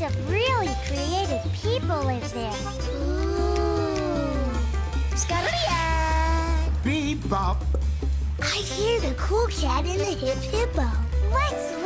of really creative people live there. Ooh. Scuttle-ya! Beep bop. I hear the cool cat in the Hippo. Let's